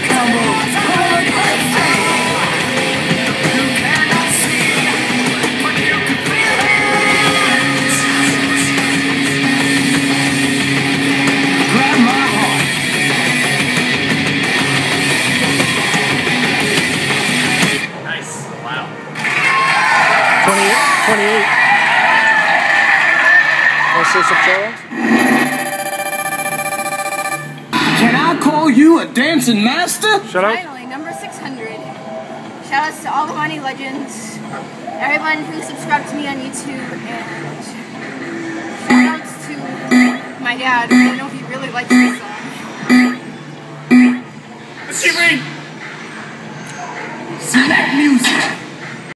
Nice. Wow. 28. Want to see some chorus? Can I call you a dancing master? Shut up. Finally, number 600. Shout outs to all the Money Legends, everyone who subscribed to me on YouTube, and shout outs to my dad. I know he really likes this song. Let's see, Rain. Select music.